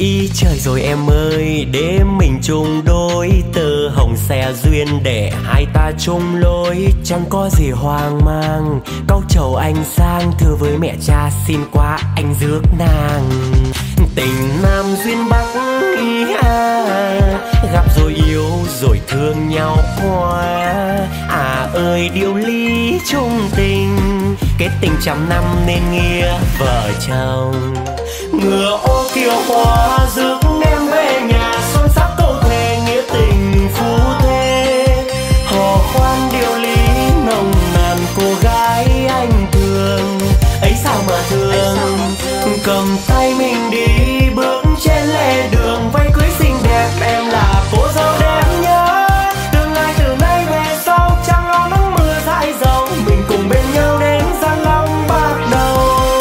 Ý trời rồi em ơi, đêm mình chung đôi, tơ hồng xe duyên để hai ta chung lối. Chẳng có gì hoang mang, cau trầu anh sang, thưa với mẹ cha xin qua anh rước nàng. Tình nam duyên bắc ý gặp rồi yêu rồi thương nhau quá. À ơi điều lý chung tình, kết tình trăm năm nên nghĩa vợ chồng. Ngựa ô kiệu hoa rước em về nhà, son sắc câu thề nghĩa tình phú thế. Hò khoan điều lý nồng nàn, cô gái anh thương ấy sao mà thương. Cầm tay mình đi bước trên lề đường, váy cưới xinh đẹp em là cô dâu đẹp nhất. Tương lai từ nay về sau chẳng lo nắng mưa dãi dầu, mình cùng bên nhau đến Giang Long bắt đầu.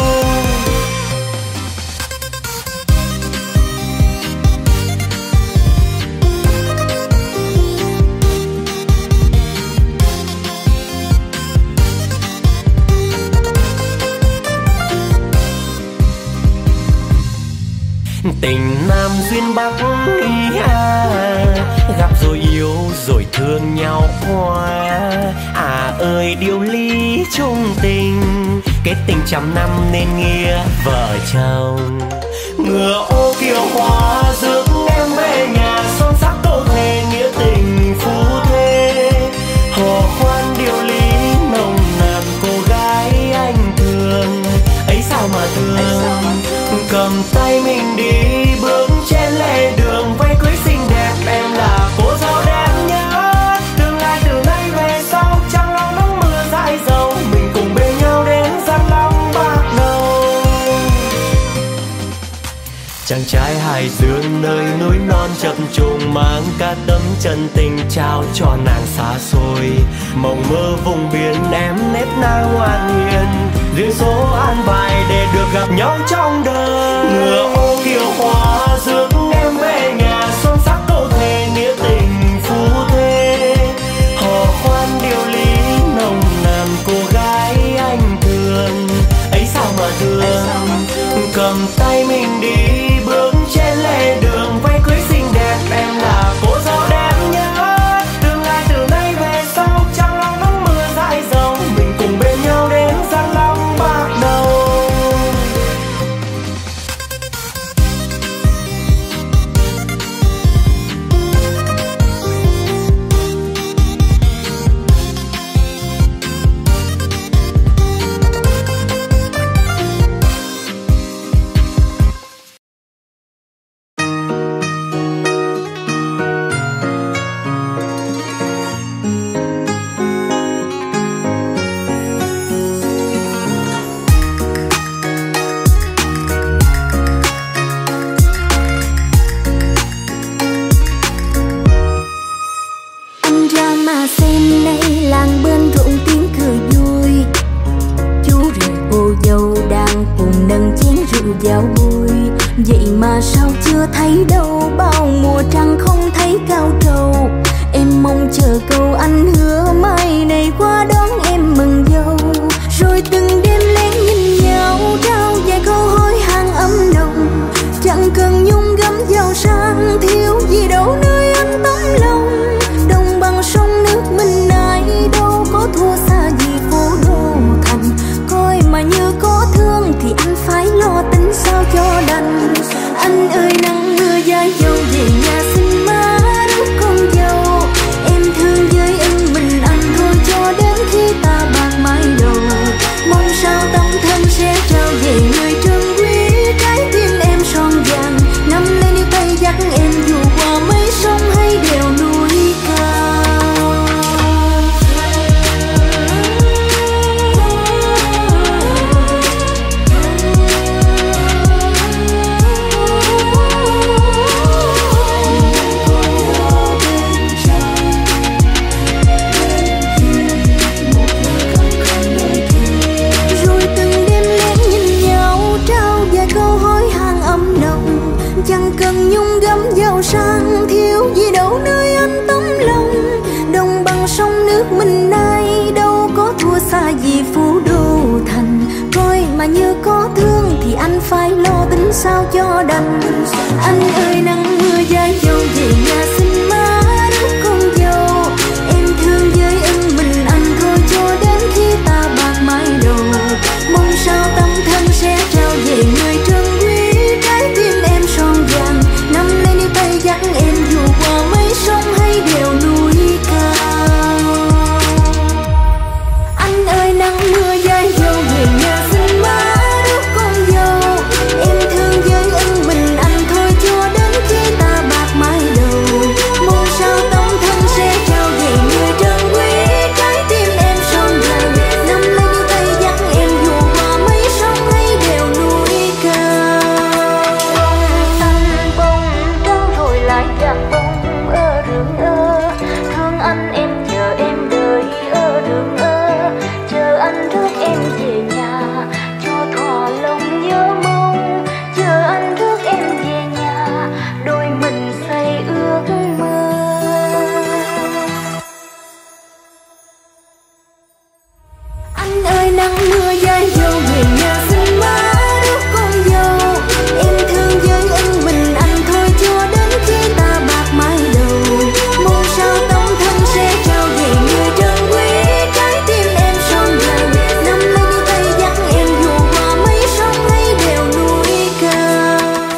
Tình nam duyên bắc ý gặp rồi yêu rồi thương nhau quá. À ơi điều lý chung tình, kết tình trăm năm nên nghĩa vợ chồng. Ngựa ô kiệu hoa rước em về nhà, son sắc câu thề nghĩa tình phú thế. Hò khoan điều lý nồng nàn, cô gái anh thương ấy sao mà thương. Cầm tay mình đi bước trên lề đường, váy cưới xinh đẹp em là cô dâu đẹp nhất. Tương lai từ nay về sau chẳng lo nắng mưa dãi dầu, mình cùng bên nhau đến Giang Long bắt đầu. Chàng trai hải dương nơi núi non chập trùng, mang cả tấm chân tình trao cho nàng xa xôi. Mộng mơ vùng biển em nếp na ngoan hiền, duyên số an bài để được gặp nhau trong đời. Ngựa ô kiệu hoa rước em về nhà, son sắc câu thề nghĩa tình phú thế. Hò khoan điều lý nồng nàn, cô gái anh thương ấy sao mà thương. Cầm tay mình đi bước trên lề đường, váy cưới xinh đẹp em là cô dâu đẹp nhất. Tương lai từ nay về sau chẳng lo nắng mưa dãi dầu, mình cùng bên nhau đến Giang Long bắt đầu. Giao vui vậy mà sao chưa thấy đâu, bao mùa trăng không thấy cao trầu. Em mong chờ câu anh hứa mai này qua đón em mừng dâu. Rồi từng đêm lén nhìn nhau trao vài câu hỏi hàng ấm nồng, chẳng cần nhung gấm giàu sang thiếu gì đâu nơi anh tấm lòng. Đồng bằng sông nước mình này đâu có thua xa gì phố đô thành, coi mà như có thương thì anh phải lo tính sao cho đành. Anh ơi nắng mưa giá dâu về nhà xin má rước con dâu. Em thương với em mình anh thôi cho đến khi ta bạc mái đầu. Mong sao tâm thân sẽ trao về người trân quý, trái tim em son vàng nắm lấy níu tay dắt em dù qua mấy sông hay đèo núi cao. Chẳng cần nhung gấm giàu sang thiếu gì đâu nơi anh tấm lòng. Đồng bằng sông nước mình nay đâu có thua xa gì phú đô thành, coi mà mà như có thương thì anh phải lo tính sao cho đành. Anh ơi nắng mưa dài dầu về nhà xin má đứa con dâu. Em thương với anh mình anh thôi cho đến khi ta bạc mái đầu. Mong sao tâm thân sẽ trao về người trân quý trái tim em son vàng. Năm nay đi tay dắt em dù qua mấy sông hay đèo núi cao. Anh ơi nắng mưa dài dầu về nhà xin má đứa con dâu. Em thương với anh mình anh thôi cho đến khi ta bạc mái đầu. Mong sao tâm thân sẽ trao về người trân quý trái tim em son vàng. Năm nay đi tay dắt em dù qua mấy sông hay đèo núi cao. Xanh bông trắng rồi lại chặt bông ở đường ơ. Thương anh em chờ em đợi ở đường ơ. Chờ anh rước em về nhà cho thỏa lòng nhớ mong. Chờ anh rước em về nhà đôi mình xây ước mơ. Anh ơi nắng mưa dài dầu về nhà xin má đứa con dâu. Em thương với anh mình anh thôi cho đến khi ta bạc mái đầu. Mong sao tâm thân sẽ trao về người trân quý trái tim em son vàng. Năm nay đi tay dắt em dù qua mấy sông hay đèo núi cao.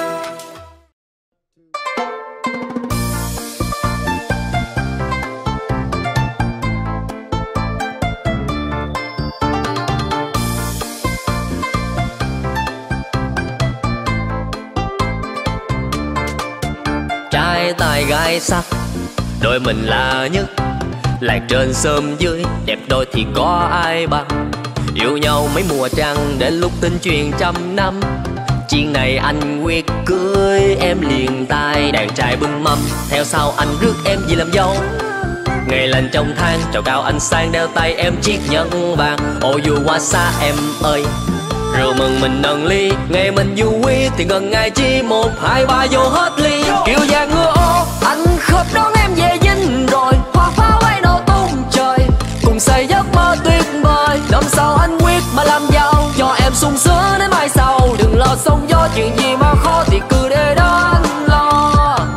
Trai tài gái sắc, đôi mình là nhất. Lạc trên sớm dưới, đẹp đôi thì có ai bằng. Yêu nhau mấy mùa trăng, đến lúc tin truyền trăm năm. Chuyện này anh quyết cưới em liền tay. Đàn trai bưng mâm, theo sau anh rước em về làm dâu. Ngày lành trong tháng, trầu cao anh sang đeo tay em chiếc nhẫn vàng. Ô dù qua xa em ơi, rượu mừng mình nâng ly. Ngày mình vui thì gần ngày chi 1, 2, 3 vô hết ly. Kiều vàng ngựa ô, anh khớp đón em về dinh rồi. Hoa pháo bay nổ tung trời, cùng xây giấc mơ tuyệt vời. Năm sau anh quyết mà làm giàu, cho em sung sướng đến mai sau. Đừng lo sóng gió, chuyện gì mà khó thì cứ để đó anh lo.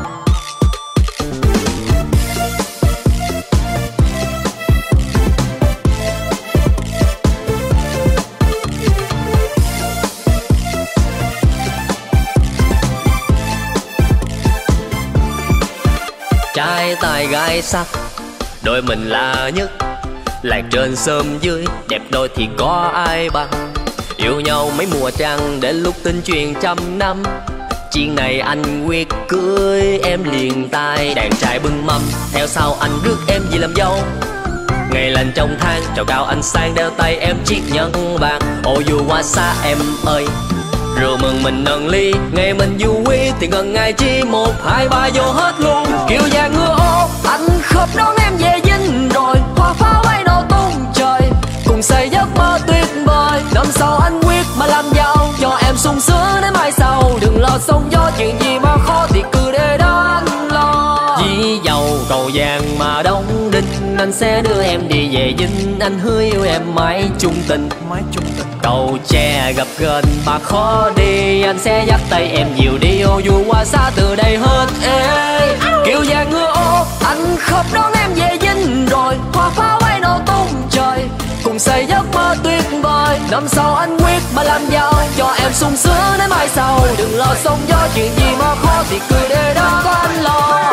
Trai tài gái sắc, đôi mình là nhất. Lạc trên sớm dưới, đẹp đôi thì có ai bằng. Yêu nhau mấy mùa trăng, đến lúc tin truyền trăm năm. Chuyện này anh quyết cưới em liền tay. Đàn trai bưng mâm, theo sau anh rước em về làm dâu. Ngày lành trong tháng, trầu cao anh sang đeo tay em chiếc nhẫn vàng. Ô dù qua xa em ơi, rượu mừng mình nâng ly. Ngày mình vui thì gần ngày chi 1, 2, 3 vô hết luôn. Kiều vàng ngựa ô, anh khớp đón em về dinh rồi. Hoa pháo bay nổ tung trời, cùng xây giấc mơ tuyệt vời. Năm sau anh quyết mà làm giàu, cho em sung sướng đến mai sau. Đừng lo sóng gió, chuyện gì mà khó thì cứ để đó anh lo. Dĩ dầu cầu vàng mà đóng đinh, anh sẽ đưa em đi về dinh. Anh hứa yêu em mãi chung tình. Cầu tre gặp gần mà khó đi, anh sẽ dắt tay em nhiều đi. Ô dù qua xa từ đây hết ê. Kiều vàng ngựa ô, anh khớp đón em về dinh rồi. Hoa pháo bay nổ tung trời, cùng xây giấc mơ tuyệt vời. Năm sau anh quyết mà làm giàu, cho em sung sướng đến mai sau. Đừng lo sóng gió, chuyện gì mà khó thì cứ để đó có anh lo.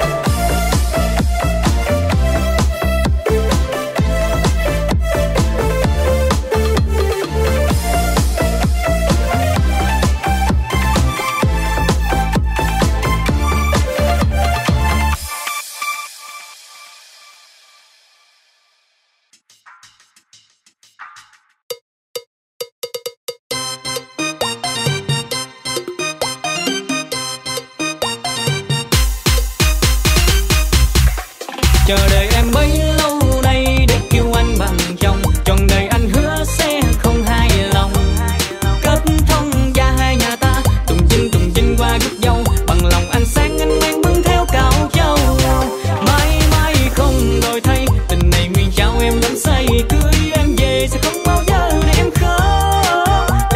Chờ đợi em bấy lâu nay để kêu anh bằng chồng. Trọn đời anh hứa sẽ không hài lòng. Kết thông gia hai nhà ta, tùng chinh qua gút dâu. Bằng lòng anh sáng anh mang bưng theo cạo châu. Mãi mãi không đổi thay, tình này nguyện trao em đắm say. Cưới em về sẽ không bao giờ để em khóc.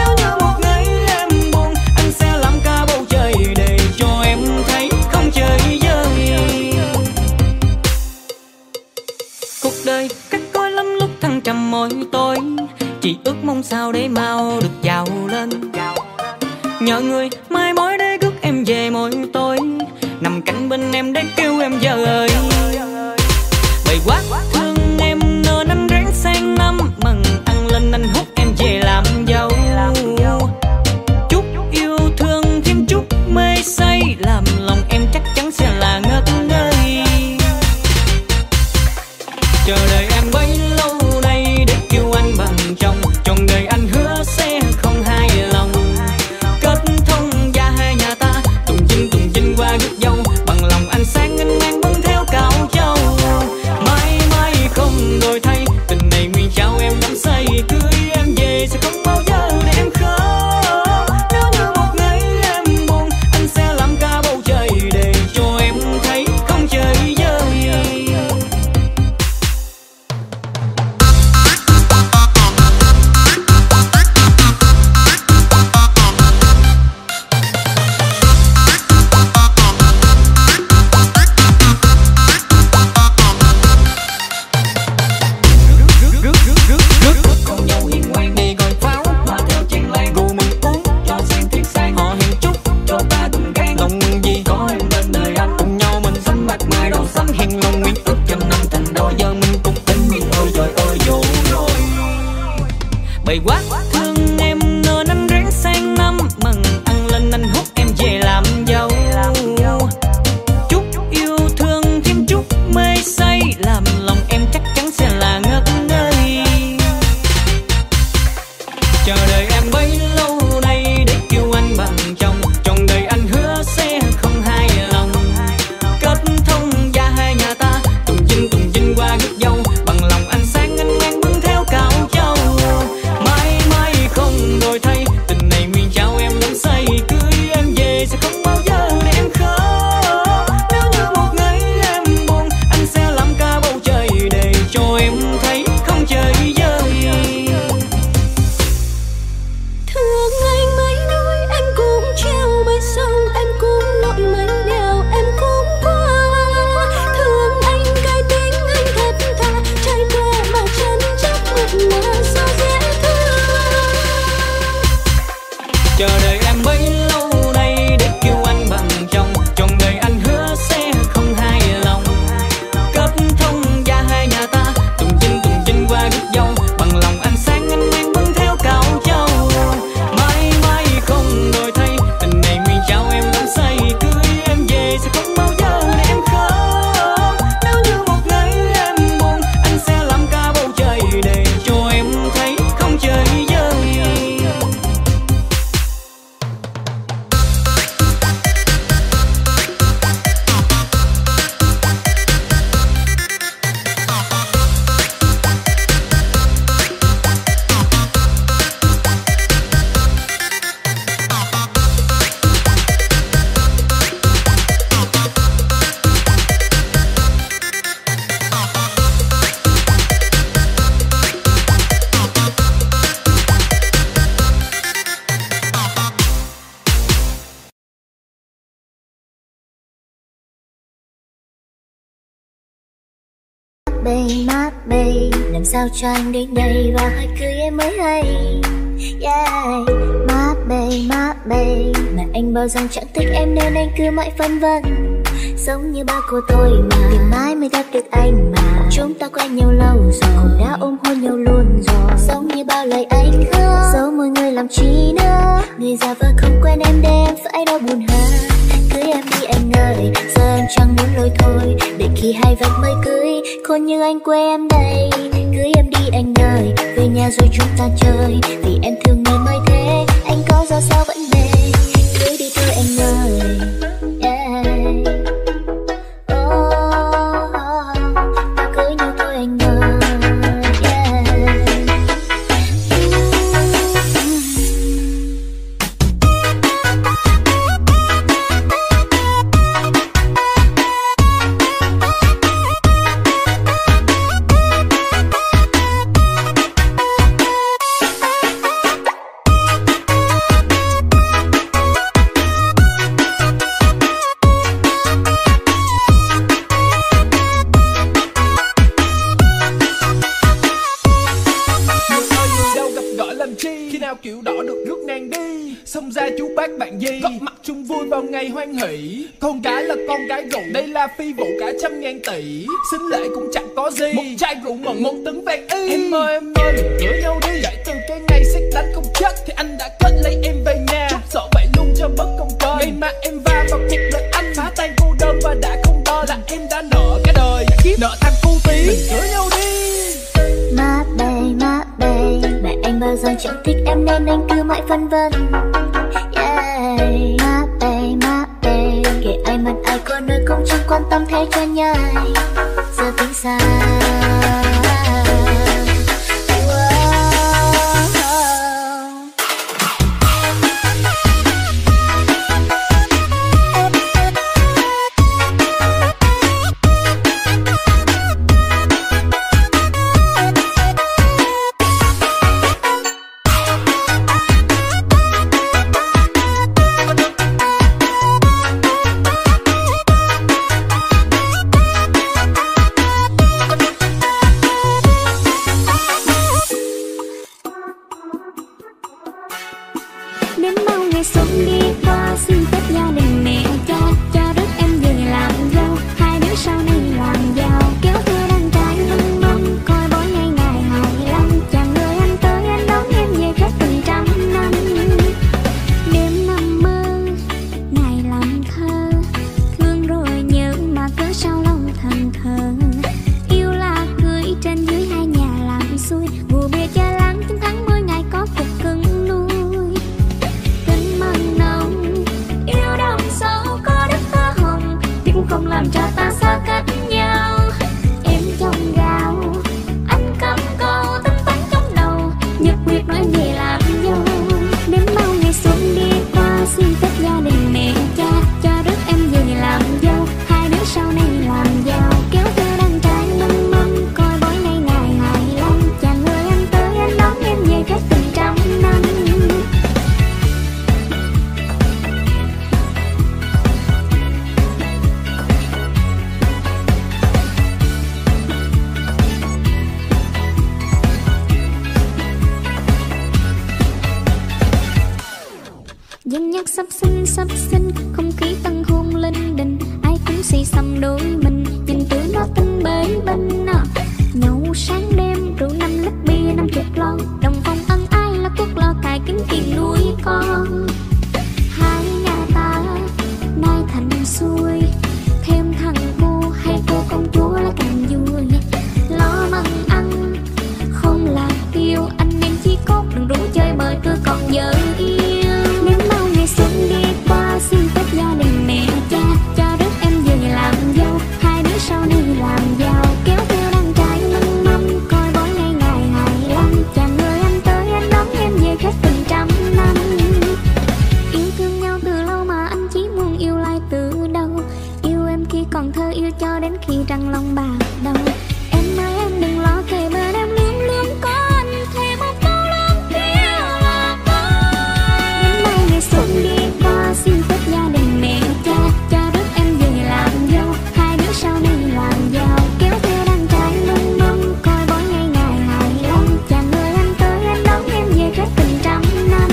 mong sao để mau được giàu lên. Nhờ người mai mối để rước em về mỗi tối, nằm cạnh bên em để kêu em vợ ơi. Bày quá thương em nửa năm ráng sang năm, mừng ăn lên anh hút em về làm dâu. Chút yêu thương thêm chút mê say, làm lòng em chắc chắn sẽ là ngất ngây. Chờ đợi em bấy lâu nay để kêu anh bằng chồng, trọn đời anh hứa sẽ không hài lòng. Kết thông gia hai nhà ta tùng chinh qua rước dâu, bằng lòng anh sáng anh mang bưng theo cạo châu. Mãi mãi không đổi thay, tình này nguyện trao em đắm say, cưới em về sẽ không bao giờ để em khóc. Nếu như một ngày em buồn, anh sẽ làm cả bầu trời để cho em thấy không trời vơi. Bày quá thương em nửa năm ráng sang năm, mừng ăn lên anh hút em về làm dâu. Chút yêu thương thêm chút mê say, làm lòng em chắc chắn sẽ là ngất ngây. Chờ đợi em bấy lâu nay để kêu anh bằng chồng, trọn đời anh hứa sẽ không hài lòng. Kết thông gia hai nhà ta tùng chinh qua rước dâu, bằng lòng anh sáng anh mang bưng theo cạo châu. Mãi mãi không đổi thay, tình này nguyện trao em đắm say, cưới em về sẽ không bao giờ để em khóc. Nếu như một ngày em buồn, anh sẽ làm cả bầu trời để cho em thấy không trời vơi. Thương anh mấy nói em cũng treo bơi sông, em cũng lội mấy đèo, em cũng qua. Thương anh cái tính anh thật thà, trai qua mà chân chất mượt mà sao dễ thương. Chờ đợi em bấy lâu nay để kêu anh bằng chồng, trọn đời anh hứa sẽ không hài lòng. Kết thông gia hai nhà ta tùng chinh qua rước dâu, bằng lòng anh sáng anh mang bưng theo cạo châu. Mãi mãi không đổi thay, tình này nguyện trao em đắm say, cưới em về sẽ không bao giờ để em khóc. Nếu như một ngày em buồn, anh sẽ làm cả bầu trời để cho em thấy không trời vơi. Mát bay, làm sao cho anh đến đây và hỏi cưới em mới hay. Yeah. Mát bay, mà anh bảo rằng chẳng thích em nên anh cứ mãi phân vân. Giống như ba cô tôi mà, ngày mai mới gặp được anh mà. Chúng ta quen nhau lâu rồi, cũng đã ôm hôn nhau luôn rồi. Giống như bao lời anh hứa, dẫu mỗi người làm chi nữa. Người già vợ không quen em để em phải đau buồn hơn. Cưới em đi anh ơi, giờ em chẳng muốn lôi thôi. Để khi hai vạch mới cưới, khôn như anh quê em đây. Cưới em đi anh ơi, về nhà rồi chúng ta chơi. Vì em thương nên mới thế, anh có ra sao vẫn về. Cưới đi thôi anh ơi. Yeah. Ta cưới nhau thôi anh ơi. chung vui vào ngày hoan hỷ. Con gái là con gái rượu, đây là phi vụ cả 100.000 tỷ. Xính lễ cũng chẳng có gì, một chai rượu mận 1 tấn vàng y. Em ơi mình cưới nhau đi. Kể từ cái ngày xét đánh không chết thì anh đã kết lấy em về nhà. Chút sợ vậy luôn cho bất công cơ. Ngày mà em va vào cuộc đời anh, phá tan cô đơn và đã không đo là em đã nợ cả đời. Kiếp nợ tham cu tí, mình cưới nhau đi. Má bề, mẹ anh bao giờ chẳng thích em nên anh cứ mãi phân vân. Yeah. Má bề, kể ai mặt ai có nơi không chẳng quan tâm thay cho nhai. Giờ tính sao? Dân nhạc sắp xinh, không khí tân hôn linh đình, ai cũng xì xầm đôi mình, nhìn tụi nó tinh bế bên. Nhậu sáng đêm, rượu 5 lít bia 50 lon, đồng phòng ân ai là quốc lo cài kiếm tiền nuôi con. Hai nhà ta nay thành xuôi, thêm thằng cô hay cô công chúa là càng vui. Lo mừng ăn, không là tiêu, anh em chỉ cốt đừng rủ chơi bời tôi còn vợ yêu. Xuân đi qua xin phép gia đình mẹ cha cho đứa em về làm dâu, hai đứa sau này làm giàu kéo theo đàn trai mâm mâm coi bói ngày ngày 25. Chàng người anh tới anh đón em về khách tình trăm năm. Yêu thương nhau từ lâu mà anh chỉ muốn yêu lại từ đầu. Yêu em khi còn thơ, yêu cho đến khi trăng lòng bạc đầu. Em ơi em đừng lo kề bên em lương lương có anh thêm một câu lớn kia là con. Đến nay ngày xuân đi qua xin phép gia đình mẹ cha cho đứa em về làm dâu, hai đứa sau này làm giàu kéo theo đàn trai mâm mâm coi bói ngày ngày 25. Chàng người anh tới anh đón em về khách tình trăm năm.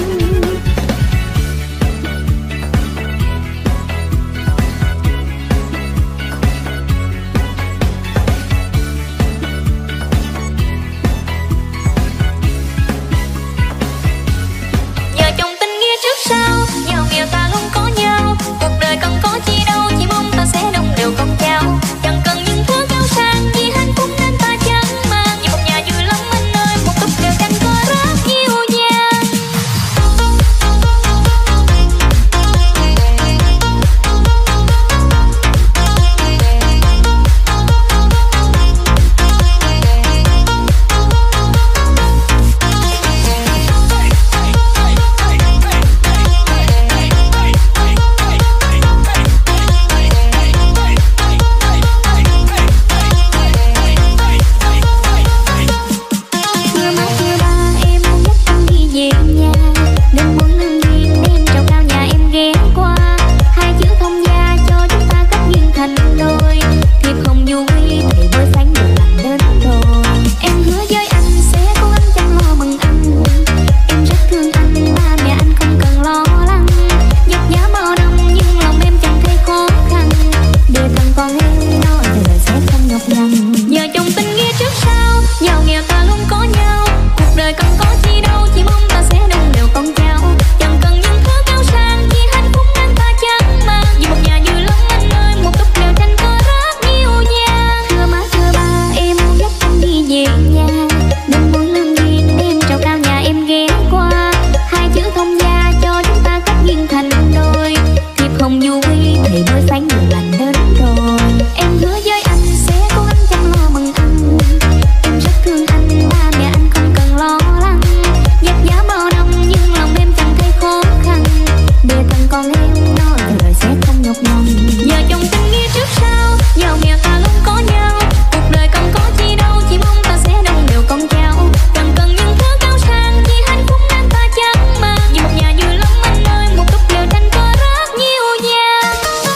dù quy thì mới phải người lành đến rồi. Em hứa với anh sẽ cố gắng chăm lo bằng anh. Em rất thương anh, ba mẹ anh không cần lo lắng. Vất vả bao năm nhưng lòng em chẳng thấy khó khăn. Để thằng con em nó đời sẽ không nhọc nhằn. Vợ chồng tình nghĩa trước sau, giàu nghèo ta luôn có nhau. Cuộc đời không có chi đâu, chỉ mong ta sẽ đồng đều con cháu. Chẳng cần những thứ cao sang, chỉ hạnh phúc đang ta chẳng mang. Vì một nhà vui lắm anh ơi, một cốc liều tranh có rất nhiều vàng.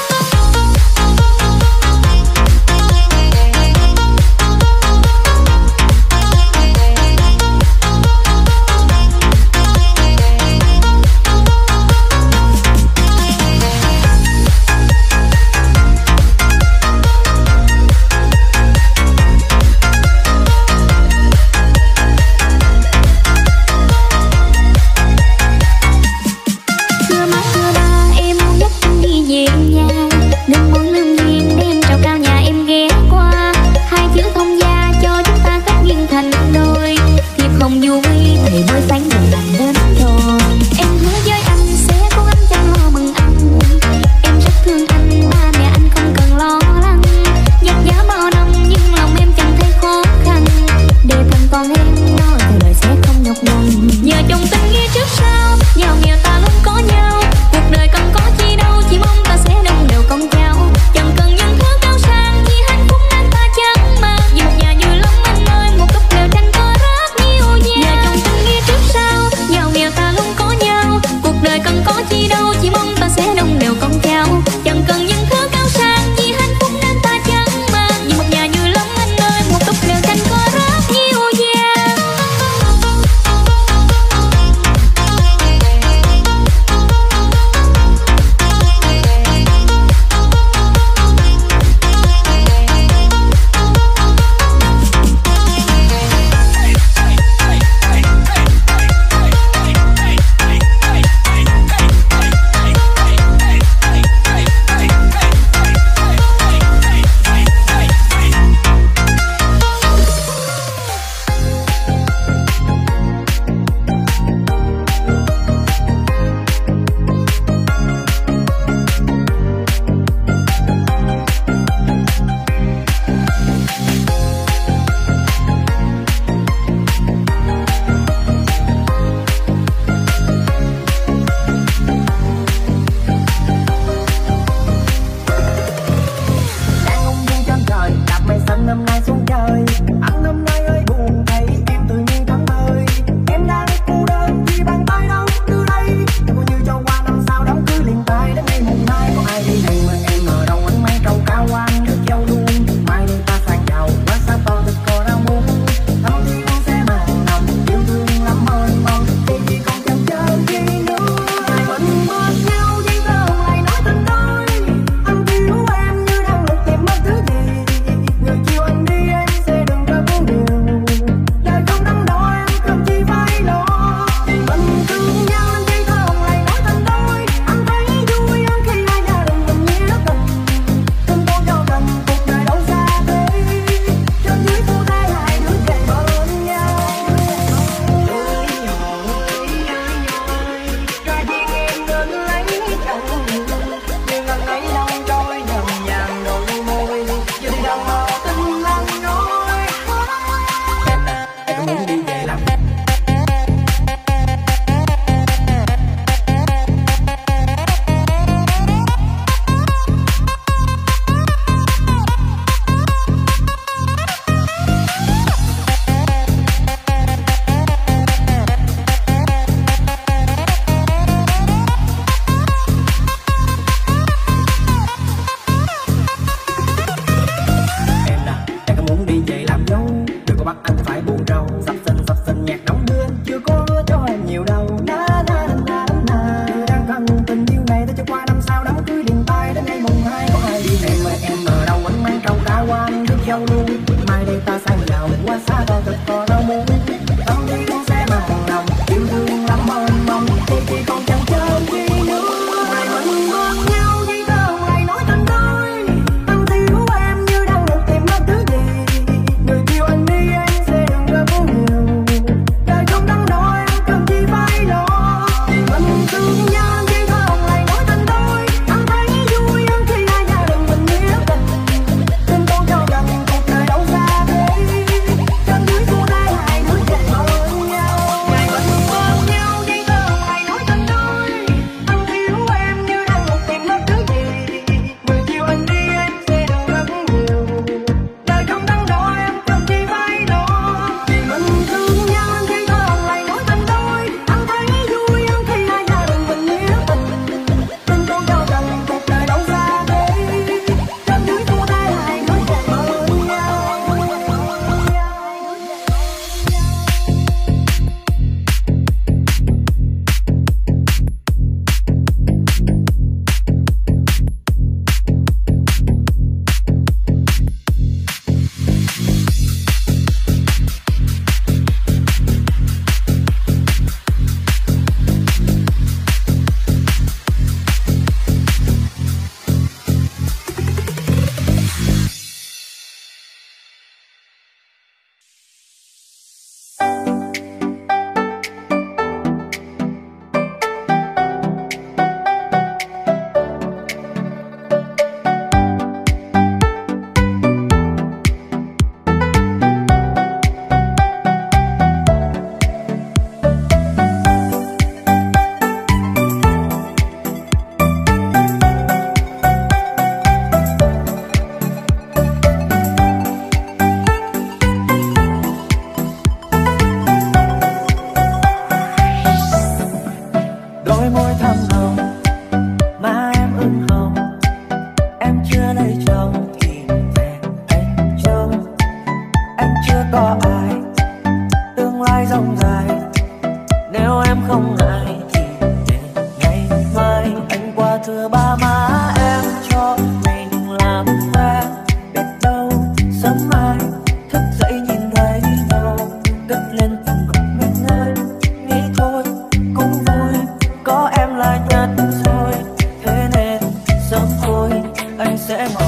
Thưa má thưa ba, em muốn dắt anh đi về nhà. Đừng muốn lương duyên đem trào cao nhà em ghé qua. Hai chữ thông gia cho chúng ta kết duyên thành đôi. Thiệp không dù quy thì mới sáng người lành đến rồi. Em hứa với anh sẽ cố gắng chăm lo bằng anh. Em rất thương anh, ba mẹ anh không cần lo lắng. Vất vả bao năm nhưng lòng em chẳng thấy khó khăn. Để thằng con em nó đời sẽ không nhọc nhằn. Vợ chồng tình nghĩa trước sau, giàu nghèo ta luôn có nhau. Cuộc đời không có chi đâu, chỉ mong ta sẽ đồng đều con cháu. Chẳng cần những thứ cao sang, chỉ hạnh phúc đang ta chẳng mang. Vì một nhà vui lắm anh ơi, một cốc liều tranh có rất nhiều vàng. Vợ chồng tình nghĩa trước sau, giàu nghèo ta luôn có nhau. Cuộc đời không có chi đâu, chỉ mong ta sẽ đồng đều con cháu. Chẳng cần những thứ cao sang, chỉ hạnh phúc đang ta chẳng mang. Vì một nhà vui lắm anh ơi, một cốc liều tranh có rất nhiều vàng. Đang ung dung trên trời, đạp mây xanh năm nay xuống trời. Anh năm nay ơi buồn thấy em tự nhiên thắm ơi. Em đang cô đơn vì bàn tay đâu đưa đây. Cô như cho qua năm sau đám cưới liền tay đến ngày mùng 2. Có ai đi hẹn mà em ở đâu anh mang trầu cao anh được dâu luôn. Mai đây ta sang giàu quá xa to thật có đau muốn. Thắm thiên sẽ màng nồng yêu thương lắm ơn mong. Thì chỉ còn chẳng chờ gì nữa. Ngày mình mất nhau giây giờ lại nói tình đôi. Anh thiếu em như đang lục tìm mất thứ gì. Người chiều anh đi em sẽ đừng ra buồn điều. Đời không đắn đo em cần chi phải lo. Mình thương nhau nên giây giờ lại nói tình đôi. Anh thấy vui hơn khi hai gia đình mình nghĩa tình. Tình tôi cho cần cuộc đời đâu xa thế. Trên dưới phu thê hai đứa kề bên nhau. Ra duyên em nên lấy chồng. Nhưng anh ấy đâu trôi dần dàng đôi môi. Giờ đi đâu mà tình lặng nói. Em có muốn đi về lắm. Em có muốn đi về làm dâu. Đừng có bắt anh phải buồn rầu. Sắp xinh nhạc đóng đưa. Chưa có hứa cho em nhiều đâu. Na na na na na. Người đang cần tình yêu này. Ta cho qua năm sau đám cưới liền tay đến ngày mùng 2. Có ai đi hẹn mà em ở đâu anh mang trầu cao anh được dâu luôn. Mai đây ta sang giàu quá xa to thật có đau muốn. Tâm thiên sẽ màng nồng yêu thương lắm ơn mong. Thì chỉ còn chẳng chờ gì nữa. Ngày mình mất nhau giây giờ lại nói tình đôi. Anh thiếu em như đang lục tìm mất thứ gì. Người chiều anh đi em sẽ đừng ra buồn nhiều. Đời không đắn đo em cần chi phải lo. Mình thương nhau giây giờ lại nói tình đôi. Anh thấy sẽ mỏi